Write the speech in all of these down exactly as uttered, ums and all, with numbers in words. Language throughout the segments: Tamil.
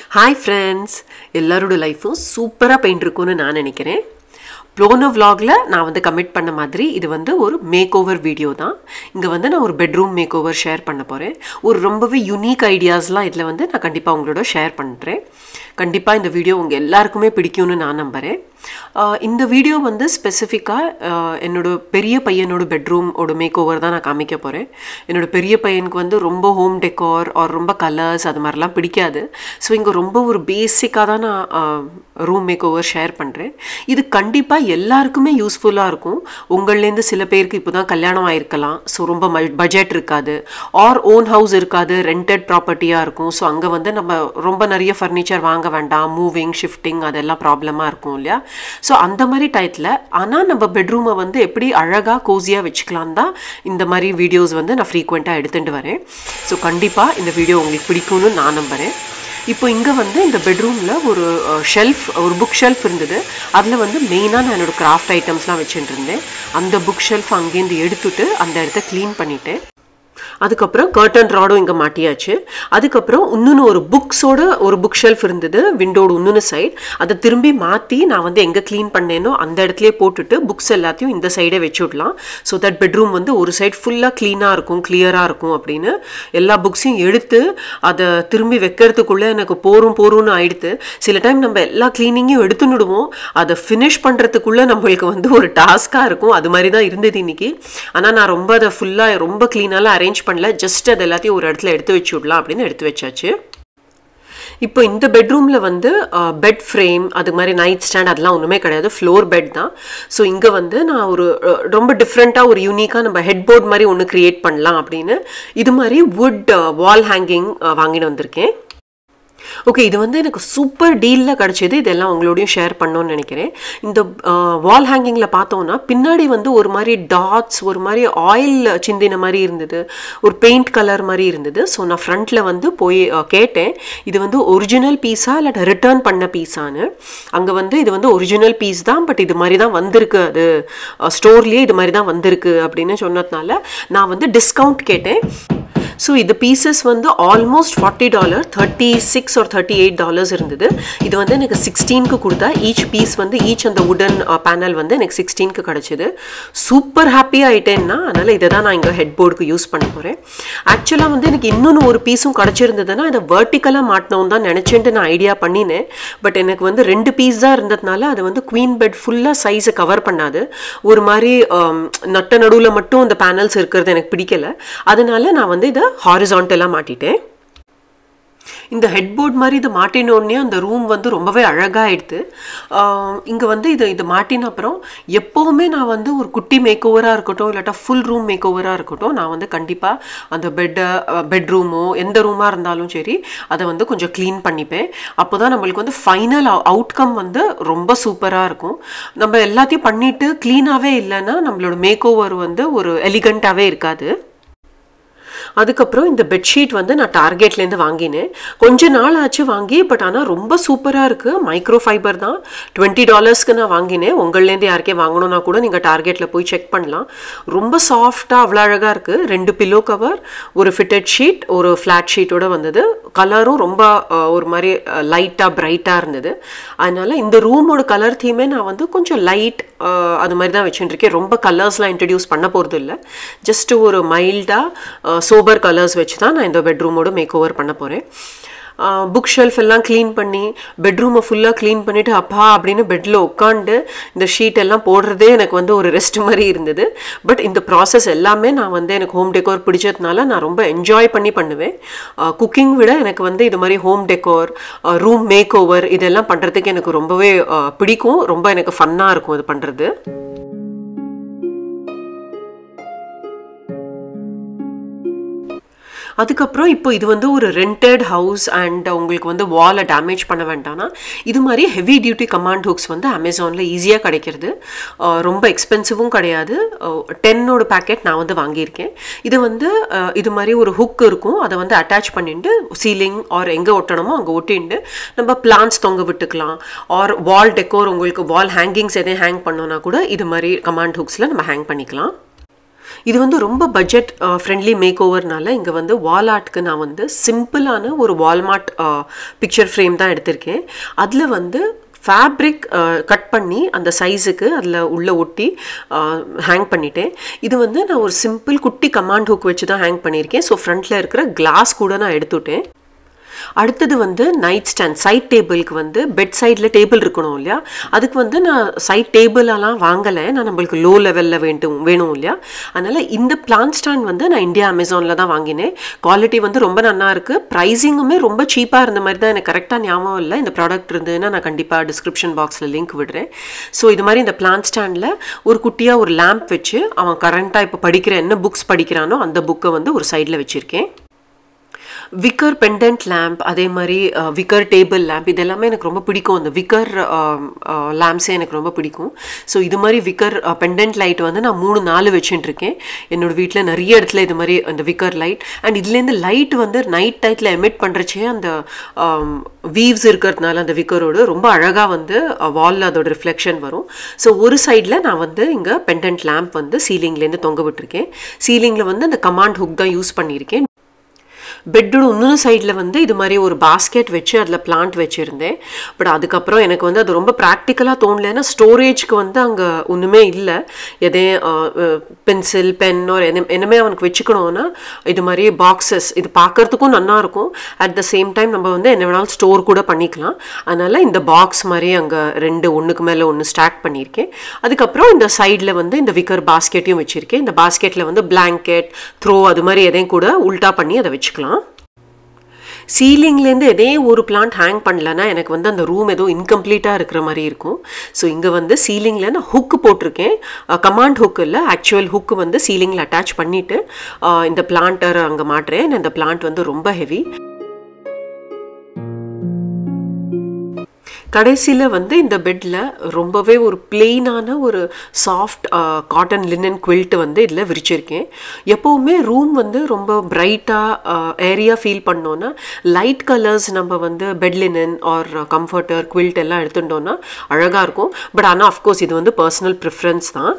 Hi friends, எல்லாரோட லைஃபும் சூப்பரா பெயிண்ட் இருக்கும்னு நான் நினைக்கிறேன். போன vlogல நான் வந்து கமிட் பண்ண மாதிரி இது வந்து ஒரு மேக்ஓவர் வீடியோ தான். இங்க வந்து நான் ஒரு பெட்ரூம் மேக்ஓவர் ஷேர் பண்ண போறேன். ஒரு ரொம்பவே யூனிக் ஐடியாஸ்லாம் இதுல வந்து நான் கண்டிப்பா உங்களோட ஷேர் பண்றேன். கண்டிப்பா இந்த வீடியோ உங்க எல்லாருக்குமே பிடிக்கும்னு நான் நம்புறேன். இந்த வீடியோ வந்து ஸ்பெசிஃபிக்கா என்னோட பெரிய பையனோட பெட்ரூம் ஓட மேக்ஓவர் தான் நான் காமிக்க போறேன். என்னோட பெரிய பையனுக்கு வந்து ரொம்ப ஹோம் டெக்கார் ஆர் ரொம்ப கலர்ஸ் அது மாதிரிலாம் பிடிக்காது. ஸோ இங்கே ரொம்ப ஒரு பேசிக்காக தான் நான் ரூம் மேக்ஓவர் ஷேர் பண்ணுறேன். இது கண்டிப்பாக எல்லாருக்குமே யூஸ்ஃபுல்லாக இருக்கும். உங்கள்லேருந்து சில பேருக்கு இப்போ தான் கல்யாணம் ஆயிருக்கலாம். ஸோ ரொம்ப பட்ஜெட் இருக்காது, ஆர் ஓன் ஹவுஸ் இருக்காது, ரெண்டட் ப்ராப்பர்ட்டியாக இருக்கும். ஸோ அங்கே வந்து நம்ம ரொம்ப நிறைய ஃபர்னிச்சர் வாங்க வேண்டாம், மூவிங் ஷிஃப்டிங் அதெல்லாம் ப்ராப்ளமாக இருக்கும் இல்லையா? ஸோ அந்த மாதிரி டைத்தில் ஆனால் நம்ம பெட்ரூமை வந்து எப்படி அழகாக கோசியாக வச்சுக்கலாம் தான் இந்த மாதிரி வீடியோஸ் வந்து நான் ஃப்ரீக்வெண்ட்டாக எடுத்துகிட்டு வரேன். ஸோ கண்டிப்பாக இந்த வீடியோ உங்களுக்கு பிடிக்கும்னு நான் நம்புகிறேன். இப்போ இங்கே வந்து இந்த பெட்ரூமில் ஒரு ஷெல்ஃப், ஒரு புக் ஷெல்ஃப் இருந்தது. அதில் வந்து மெயினாக நான் என்னோடய கிராஃப்ட் ஐட்டம்ஸ்லாம் வச்சுட்டு இருந்தேன். அந்த புக் ஷெல்ஃப் அங்கேருந்து எடுத்துட்டு அந்த இடத்த க்ளீன் பண்ணிவிட்டேன். அதுக்கப்புறம் கர்டன் ராடும் இங்கே மாட்டியாச்சு. அதுக்கப்புறம் இன்னொன்று ஒரு புக்ஸோட ஒரு புக் ஷெல்ஃப் இருந்தது விண்டோட இன்னொன்று சைட். அதை திரும்பி மாற்றி நான் வந்து எங்கே க்ளீன் பண்ணேனோ அந்த இடத்துலேயே போட்டுட்டு புக்ஸ் எல்லாத்தையும் இந்த சைடே வச்சு விடலாம். ஸோ தட் பெட்ரூம் வந்து ஒரு சைட் ஃபுல்லாக க்ளீனாக இருக்கும், கிளியராக இருக்கும் அப்படின்னு எல்லா புக்ஸையும் எடுத்து அதை திரும்பி வைக்கிறதுக்குள்ளே எனக்கு போரும் போரும்னு ஆயிடுது. சில டைம் நம்ம எல்லா க்ளீனிங்கையும் எடுத்துன்னுடுவோம், அதை ஃபினிஷ் பண்ணுறதுக்குள்ளே நம்மளுக்கு வந்து ஒரு டாஸ்காக இருக்கும். அது மாதிரி தான் இருந்தது இன்னைக்கு. ஆனால் நான் ரொம்ப அதை ஃபுல்லாக ரொம்ப க்ளீனாலாம் அரேஞ்ச் பண்ணல, ஜஸ்ட் அது எல்லாத்தையும் ஒரு இடத்துல எடுத்து வச்சு விடலாம் அப்படின்னு எடுத்து வச்சாச்சு. இப்போ இந்த பெட்ரூமில் வந்து பெட் ஃப்ரேம் அது மாதிரி நைட் ஸ்டாண்ட் அதெல்லாம் ஒன்றுமே கிடையாது, ஃப்ளோர் பெட் தான். ஸோ இங்கே வந்து நான் ஒரு ரொம்ப டிஃப்ரெண்ட்டாக ஒரு யூனிக்காக நம்ம ஹெட் போர்ட் மாதிரி ஒன்று க்ரியேட் பண்ணலாம் அப்படின்னு இது மாதிரி வுட் வால் ஹேங்கிங் வாங்கிட்டு வந்திருக்கேன். ஓகே, இது வந்து எனக்கு சூப்பர் டீலில் கிடச்சிது. இதெல்லாம் உங்களோடையும் ஷேர் பண்ணோன்னு நினைக்கிறேன். இந்த வால் ஹேங்கிங்கில் பார்த்தோன்னா பின்னாடி வந்து ஒரு மாதிரி டாட்ஸ், ஒரு மாதிரி ஆயில் சிந்தின மாதிரி இருந்தது, ஒரு பெயிண்ட் கலர் மாதிரி இருந்தது. ஸோ நான் ஃப்ரண்ட்டில் வந்து போய் கேட்டேன், இது வந்து ஒரிஜினல் பீஸா இல்லை ரிட்டர்ன் பண்ண பீஸான்னு. அங்கே வந்து இது வந்து ஒரிஜினல் பீஸ் தான், பட் இது மாதிரி தான் வந்திருக்கு, அது ஸ்டோர்லேயே இது மாதிரி தான் வந்திருக்கு அப்படின்னு சொன்னதுனால நான் வந்து டிஸ்கவுண்ட் கேட்டேன். ஸோ இது பீசஸ் வந்து almost forty dollar thirty six ஒரு தேர்ட்டி எயிட் டாலர்ஸ் இருந்தது. இது வந்து எனக்கு சிக்ஸ்டீனுக்கு கொடுத்தா ஈச் பீஸ் வந்து ஈச் அந்த உடன் பேனல் வந்து எனக்கு சிக்ஸ்டீனுக்கு கிடச்சிது. சூப்பர் ஹாப்பி ஆகிட்டேன்னா, அதனால் இதை தான் நான் இங்கே ஹெட் போர்டுக்கு யூஸ் பண்ண போகிறேன். ஆக்சுவலாக வந்து எனக்கு இன்னொன்று ஒரு பீஸும் கிடச்சிருந்ததுன்னா இதை வெர்டிக்கலாக மாட்டணும் தான் நினச்சிட்டு நான் ஐடியா பண்ணினேன். பட் எனக்கு வந்து ரெண்டு பீஸ் தான் இருந்ததுனால அது வந்து குவீன் பெட் ஃபுல்லாக சைஸை கவர் பண்ணாது. ஒரு மாதிரி நட்ட நடுவில் மட்டும் இந்த பேனல்ஸ் இருக்கிறது எனக்கு பிடிக்கலை. அதனால நான் வந்து இதை ஹாரிசான்டலாக மாட்டிட்டேன். இந்த ஹெட் போர்ட் மாதிரி இதை மாட்டினோடனே அந்த ரூம் வந்து ரொம்பவே அழகாகிடுது. இங்கே வந்து இதை இதை மாட்டின அப்புறம் எப்போவுமே நான் வந்து ஒரு குட்டி மேக்ஓவராக இருக்கட்டும் இல்லாட்டா ஃபுல் ரூம் மேக்ஓவராக இருக்கட்டும், நான் வந்து கண்டிப்பாக அந்த பெட்டை பெட்ரூமோ எந்த ரூமாக இருந்தாலும் சரி அதை வந்து கொஞ்சம் க்ளீன் பண்ணிப்பேன். அப்போ தான் நம்மளுக்கு வந்து ஃபைனல் அவுட்கம் வந்து ரொம்ப சூப்பராக இருக்கும். நம்ம எல்லாத்தையும் பண்ணிவிட்டு க்ளீனாகவே இல்லைன்னா நம்மளோட மேக்ஓவர் வந்து ஒரு எலிகண்ட்டாகவே இருக்காது. அதுக்கப்புறம் இந்த பெட்ஷீட் வந்து நான் டார்கெட்லேருந்து வாங்கினேன். கொஞ்ச நாள் ஆச்சு வாங்கி, பட் ஆனால் ரொம்ப சூப்பராக இருக்குது. மைக்ரோ ஃபைபர் தான், டுவெண்ட்டி டாலர்ஸ்க்கு நான் வாங்கினேன். உங்கள்லேருந்து யாருக்கே வாங்கணுன்னா கூட நீங்கள் டார்கெட்டில் போய் செக் பண்ணலாம். ரொம்ப சாஃப்டாக அவ்வளோ அழகாக இருக்குது. ரெண்டு பில்லோ கவர், ஒரு ஃபிட்டட் ஷீட், ஒரு ஃப்ளாட் ஷீட்டோடு வந்தது. கலரும் ரொம்ப ஒரு மாதிரி லைட்டாக பிரைட்டாக இருந்தது. அதனால் இந்த ரூமோட கலர் தீமே நான் வந்து கொஞ்சம் லைட் அது மாதிரி தான் வச்சுட்டுருக்கேன். ரொம்ப கலர்ஸ்லாம் இன்ட்ரடியூஸ் பண்ண போகிறது இல்லை. ஜஸ்ட் ஒரு மைல்டாக சோபர் கலர்ஸ் வச்சு தான் நான் இந்த பெட்ரூமோட மேக் ஓவர் பண்ண போகிறேன். புக் ஷெல்ஃப் எல்லாம் க்ளீன் பண்ணி பெட்ரூமை ஃபுல்லாக க்ளீன் பண்ணிவிட்டு அப்பா அப்படின்னு பெட்டில் உட்காந்து இந்த ஷீட் எல்லாம் போடுறதே எனக்கு வந்து ஒரு ரெஸ்ட் மாதிரி இருந்தது. பட் இந்த ப்ராசஸ் எல்லாமே நான் வந்து எனக்கு ஹோம் டெக்கோர் பிடிச்சதுனால நான் ரொம்ப என்ஜாய் பண்ணி பண்ணுவேன். குக்கிங் விட எனக்கு வந்து இது மாதிரி home decor, room makeover இதெல்லாம் பண்ணுறதுக்கு எனக்கு ரொம்பவே பிடிக்கும். ரொம்ப எனக்கு ஃபன்னாக இருக்கும் இது பண்ணுறது. அதுக்கப்புறம் இப்போ இது வந்து ஒரு ரெண்டட் ஹவுஸ் அண்ட் உங்களுக்கு வந்து வாலை டேமேஜ் பண்ண வேண்டாம்னா இது மாதிரி ஹெவி டியூட்டி கமாண்ட் ஹுக்ஸ் வந்து அமேசானில் ஈஸியாக கிடைக்கிறது. ரொம்ப எக்ஸ்பென்சிவும் கிடையாது. டென்னோட பேக்கெட் நான் வந்து வாங்கியிருக்கேன். இது வந்து இது மாதிரி ஒரு ஹுக் இருக்கும், அதை வந்து அட்டாச் பண்ணிட்டு சீலிங் ஆர் எங்கே ஒட்டணுமோ அங்கே ஒட்டிட்டு நம்ம பிளான்ஸ் தொங்க விட்டுக்கலாம். ஆர் வால் டெக்கோர் உங்களுக்கு வால் ஹேங்கிங்ஸ் எதையும் ஹேங் பண்ணோன்னா கூட இது மாதிரி கமாண்ட் ஹுக்ஸில் நம்ம ஹேங் பண்ணிக்கலாம். இது வந்து ரொம்ப பட்ஜெட் ஃப்ரெண்ட்லி மேக் ஓவர்னால இங்கே வந்து வால் ஆர்ட்க்கு நான் வந்து சிம்பிளான ஒரு வால்மார்ட் பிக்சர் ஃப்ரேம் தான் எடுத்திருக்கேன். அதில் வந்து ஃபேப்ரிக் கட் பண்ணி அந்த சைஸுக்கு அதில் உள்ளே ஒட்டி ஹேங் பண்ணிட்டேன். இது வந்து நான் ஒரு சிம்பிள் குட்டி கமாண்ட் ஹுக் வச்சு தான் ஹேங் பண்ணியிருக்கேன். ஸோ ஃப்ரண்ட்டில் இருக்கிற கிளாஸ் கூட நான் எடுத்துட்டேன். அடுத்தது வந்து நைட் ஸ்டாண்ட், சைட் டேபிளுக்கு வந்து பெட் சைடில் டேபிள் இருக்கணும் இல்லையா, அதுக்கு வந்து நான் சைட் டேபிளெல்லாம் வாங்கலை, நான் நம்மளுக்கு லோ லெவலில் வேண்டும் வேணும் இல்லையா, அதனால் இந்த பிளான் ஸ்டாண்ட் வந்து நான் இந்தியா அமேசானில் தான் வாங்கினேன். குவாலிட்டி வந்து ரொம்ப நல்லா இருக்குது, ப்ரைஸிங்குமே ரொம்ப சீப்பாக இருந்த மாதிரி தான். எனக்கு கரெக்டாக ஞாபகம் இல்லை. இந்த ப்ராடக்ட் இருந்ததுன்னா நான் கண்டிப்பாக டிஸ்கிரிப்ஷன் பாக்ஸில் லிங்க் விடுறேன். ஸோ இது மாதிரி இந்த பிளான் ஸ்டாண்டில் ஒரு குட்டியாக ஒரு லேம்ப் வச்சு அவன் கரண்ட்டாக இப்போ படிக்கிற என்ன புக்ஸ் படிக்கிறானோ அந்த புக்கை வந்து ஒரு சைடில் வச்சுருக்கேன். விக்கர் பெண்டன்ட் லேம்ப், அதே மாதிரி விக்கர் டேபிள் லேம்ப், இது எல்லாமே எனக்கு ரொம்ப பிடிக்கும். அந்த விக்கர் லேம்ப்ஸே எனக்கு ரொம்ப பிடிக்கும். ஸோ இது மாதிரி விக்கர் பெண்டன்ட் லைட் வந்து நான் மூணு நாலு வச்சுட்டு இருக்கேன் என்னோடய வீட்டில். நிறைய இடத்துல இது மாதிரி அந்த விக்கர் லைட், அண்ட் இதுலேருந்து லைட் வந்து நைட் டைத்தில் எமிட் பண்ணுறச்சே அந்த வீவ்ஸ் இருக்கிறதுனால அந்த விக்கரோடு ரொம்ப அழகாக வந்து வாலில் அதோட ரிஃப்ளெக்ஷன் வரும். ஸோ ஒரு சைடில் நான் வந்து இங்கே பெண்டன்ட் லேம்ப் வந்து சீலிங்லேருந்து தொங்க விட்டுருக்கேன். சீலிங்கில் வந்து அந்த கமாண்ட் ஹுக் தான் யூஸ் பண்ணியிருக்கேன். பெட்டோட இன்னொரு சைடில் வந்து இது மாதிரி ஒரு பாஸ்கெட் வச்சு அதில் பிளான்ட் வச்சுருந்தேன். பட் அதுக்கப்புறம் எனக்கு வந்து அது ரொம்ப ப்ராக்டிக்கலாக தோணலைன்னா ஸ்டோரேஜ்க்கு வந்து அங்கே ஒன்றுமே இல்லை. எதே பென்சில் பென் ஒரு என்ன என்னமே அவனுக்கு வச்சுக்கணும்னா இது மாதிரி பாக்ஸஸ், இது பார்க்குறதுக்கும் நல்லாயிருக்கும், அட் த சேம் டைம் நம்ம வந்து என்ன வேணாலும் ஸ்டோர் கூட பண்ணிக்கலாம். அதனால் இந்த பாக்ஸ் மாதிரி அங்கே ரெண்டு ஒன்றுக்கு மேலே ஒன்று ஸ்டாக் பண்ணியிருக்கேன். அதுக்கப்புறம் இந்த சைடில் வந்து இந்த விக்கர் பாஸ்கெட்டையும் வச்சுருக்கேன். இந்த பாஸ்கெட்டில் வந்து பிளாங்கெட், த்ரோ அது மாதிரி எதையும் கூட உல்ட்டா பண்ணி அதை வச்சுக்கலாம். சீலிங்லேருந்து எதே ஒரு பிளான்ட் ஹேங் பண்ணலன்னா எனக்கு வந்து அந்த ரூம் ஏதோ இன்கம்ப்ளீட்டாக இருக்கிற மாதிரி இருக்கும். ஸோ இங்கே வந்து சீலிங்கில் நான் ஹுக்கு போட்டிருக்கேன். கமாண்ட் ஹுக்கு இல்லை, ஆக்சுவல் ஹுக்கு வந்து சீலிங்கில் அட்டாச் பண்ணிவிட்டு இந்த பிளான்ட்டை அங்கே மாட்டுறேன். இந்த பிளான்ட் வந்து ரொம்ப ஹெவி. கடைசியில் வந்து இந்த பெட்டில் ரொம்பவே ஒரு பிளெயினான ஒரு சாஃப்ட் காட்டன் லினன் குவில்ட்டு வந்து இதில் விரிச்சிருக்கேன். எப்போவுமே ரூம் வந்து ரொம்ப பிரைட்டாக ஏரியா ஃபீல் பண்ணோன்னா லைட் கலர்ஸ் நம்ம வந்து bed linen or comforter quilt எல்லாம் எடுத்துட்டோன்னா அழகாக இருக்கும். பட் ஆனால் அஃப்கோர்ஸ் இது வந்து பர்சனல் ப்ரிஃபரன்ஸ் தான்.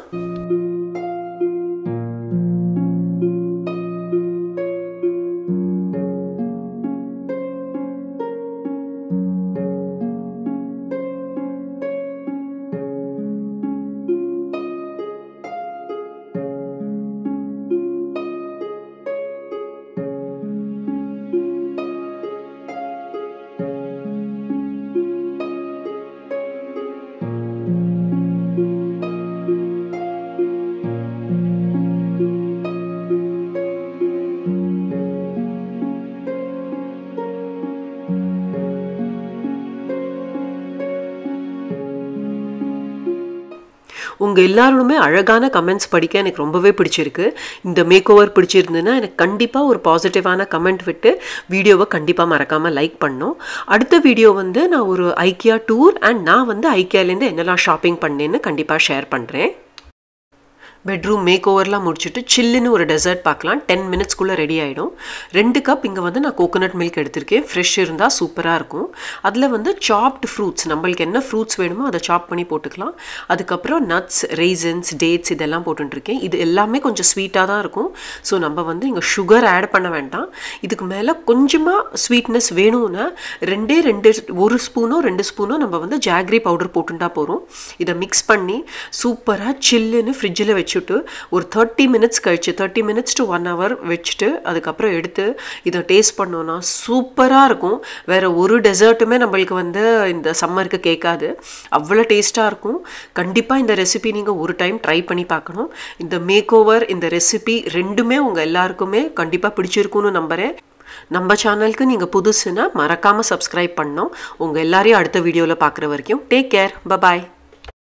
உங்கள் எல்லாருமே அழகான கமெண்ட்ஸ் படிக்க எனக்கு ரொம்பவே பிடிச்சிருக்கு. இந்த மேக் ஓவர் பிடிச்சிருந்துன்னா எனக்கு கண்டிப்பாக ஒரு பாசிட்டிவான கமெண்ட் விட்டு வீடியோவை கண்டிப்பாக மறக்காமல் லைக் பண்ணணும். அடுத்த வீடியோ வந்து நான் ஒரு ஐக்கியா டூர் அண்ட் நான் வந்து ஐக்கியாலேருந்து என்னெல்லாம் ஷாப்பிங் பண்ணேன்னு கண்டிப்பாக ஷேர் பண்ணுறேன். பெட்ரூம் மேக் ஓவர்லாம் முடிச்சுட்டு சில்லுன்னு ஒரு டெசர்ட் பார்க்கலாம். டென் மினிட்ஸ்க்குள்ளே ரெடி ஆகிடும். ரெண்டு கப் இங்கே வந்து நான் கோகோனட் மில்க் எடுத்திருக்கேன். ஃப்ரெஷ் இருந்தால் சூப்பராக இருக்கும். அதில் வந்து சாப்டு ஃப்ரூட்ஸ், நம்மளுக்கு என்ன ஃப்ரூட்ஸ் வேணுமோ அதை சாப் பண்ணி போட்டுக்கலாம். அதுக்கப்புறம் நட்ஸ், ரெய்சன்ஸ், டேட்ஸ் இதெல்லாம் போட்டுருக்கேன். இது எல்லாமே கொஞ்சம் ஸ்வீட்டாக தான் இருக்கும். ஸோ நம்ம வந்து இங்கே சுகர் ஆட் பண்ண வேண்டாம். இதுக்கு மேலே கொஞ்சமாக ஸ்வீட்னஸ் வேணும்னா ரெண்டே ரெண்டு ஒரு ஸ்பூனோ ரெண்டு ஸ்பூனோ நம்ம வந்து ஜாக்ரி பவுடர் போட்டுட்டா போகிறோம். இதை மிக்ஸ் பண்ணி சூப்பராக சில்லுன்னு ஃப்ரிட்ஜில் வச்சு வச்சுட்டு ஒரு தேர்ட்டி மினிட்ஸ் கழிச்சு thirty minutes to one hour வச்சுட்டு அதுக்கப்புறம் எடுத்து இதை டேஸ்ட் பண்ணோன்னா சூப்பராக இருக்கும். வேறு ஒரு டெசர்ட்டுமே நம்மளுக்கு வந்து இந்த சம்மருக்கு கேட்காது, அவ்வளோ டேஸ்ட்டாக இருக்கும். கண்டிப்பாக இந்த ரெசிபி நீங்கள் ஒரு டைம் ட்ரை பண்ணி பார்க்கணும். இந்த மேக் ஓவர், இந்த ரெசிபி ரெண்டுமே உங்கள் எல்லாருக்குமே கண்டிப்பாக பிடிச்சிருக்குன்னு நம்புகிறேன். நம்ம சேனலுக்கு நீங்கள் புதுசுன்னா மறக்காமல் சப்ஸ்கிரைப் பண்ணணும். உங்கள் எல்லாரையும் அடுத்த வீடியோவில் பார்க்குற வரைக்கும் டேக் கேர், பபாய்.